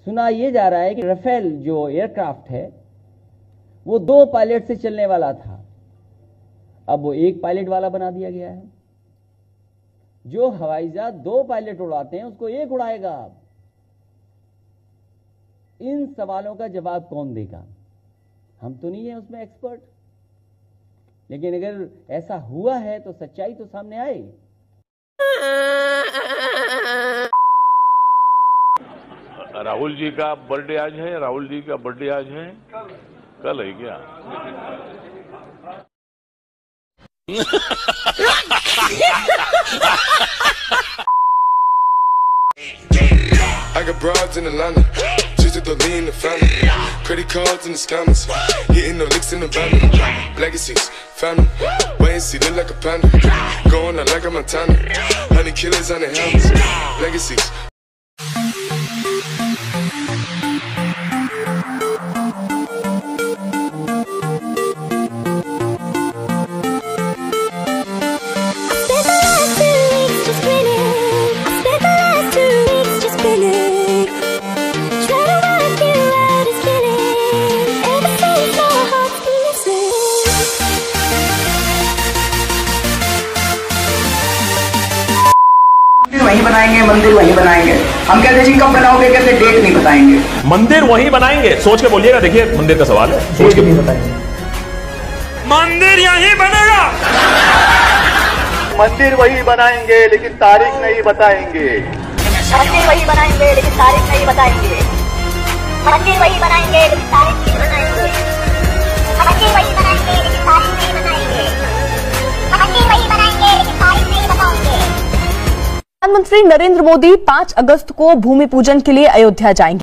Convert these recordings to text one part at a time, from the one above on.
सुना ये जा रहा है कि राफेल जो एयरक्राफ्ट है वो 2 पायलट से चलने वाला था, अब वो 1 पायलट वाला बना दिया गया है। जो हवाई जहाज 2 पायलट उड़ाते हैं उसको 1 उड़ाएगा। इन सवालों का जवाब कौन देगा? हम तो नहीं है उसमें एक्सपर्ट, लेकिन अगर ऐसा हुआ है तो सच्चाई तो सामने आए। राहुल जी का बर्थडे आज है, राहुल जी का बर्थडे आज है, कल है क्या? I got broads in Atlanta, just to lean the family, credit cards in the scammers, hitting the licks in the van, legacies, family, wait and see, look like a panda, going out like a Montana, 100 killers on the helmets, legacies. वहीं बनाएंगे, मंदिर वहीं बनाएंगे। हम कहते जी कब बनाओगे, कहते डेट नहीं बताएंगे। मंदिर वहीं बनाएंगे, सोच के बोलिएगा। देखिए मंदिर का सवाल है, सोच के नहीं बताएंगे। मंदिर यहीं बनेगा, मंदिर वही बनाएंगे लेकिन तारीख नहीं बताएंगे। मंदिर वही बनाएंगे लेकिन तारीख नहीं बताएंगे। मंदिर वही बनाएंगे लेकिन तारीख नहीं बताएंगे। मंदिर वही बनाएंगे लेकिन तारीख नहीं बताएंगे। मंदिर वही बनाएंगे लेकिन तारीख नहीं बताएंगे। प्रधानमंत्री नरेंद्र मोदी 5 अगस्त को भूमि पूजन के लिए अयोध्या जाएंगे।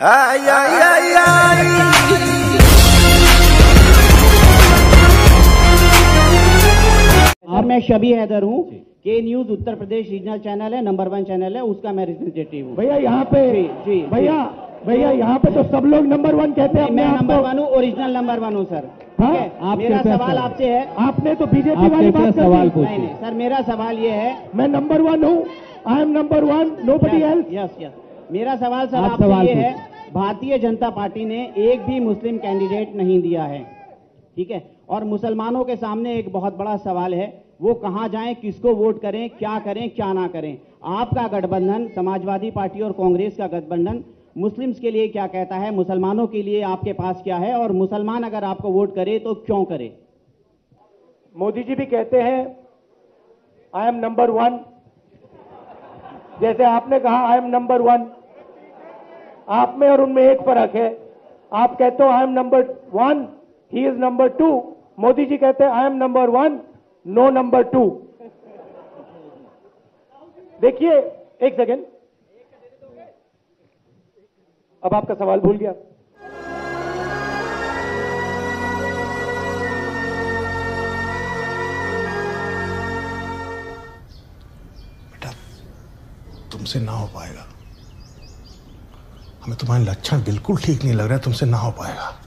मैं शबी हैदर हूँ, K news Uttar Pradesh regional channel है, नंबर 1 चैनल है, उसका मैं रिप्रेजेंटेटिव हूँ। भैया यहाँ पे जी भैया यहाँ पे तो सब लोग नंबर 1 कहते हैं। मैं नंबर 1 हूँ, ओरिजिनल नंबर 1 हूँ सर। ठीक है, मेरा सवाल आपसे है। आपने तो बीजेपी वाली बात सवाल पूछा। नहीं सर, मेरा सवाल ये है, मैं नंबर 1 हूँ, I am number 1, nobody else. Yes. मेरा सवाल सर आपसे ये है, भारतीय जनता पार्टी ने एक भी मुस्लिम कैंडिडेट नहीं दिया है, ठीक है, और मुसलमानों के सामने एक बहुत बड़ा सवाल है, वो कहां जाएं, किसको वोट करें, क्या ना करें। आपका गठबंधन, समाजवादी पार्टी और कांग्रेस का गठबंधन मुस्लिम्स के लिए क्या कहता है, मुसलमानों के लिए आपके पास क्या है, और मुसलमान अगर आपको वोट करे तो क्यों करे? मोदी जी भी कहते हैं आई एम नंबर 1, जैसे आपने कहा आई एम नंबर 1। आप में और उनमें एक फर्क है, आप कहते हो I am number 1, he is number 2। Modi ji कहते हैं I am number 1, no number 2। देखिए एक सेकेंड, अब आपका सवाल भूल गया। बेटा तुमसे ना हो पाएगा, हमें तुम्हारे लक्षण बिल्कुल ठीक नहीं लग रहा है, तुमसे ना हो पाएगा।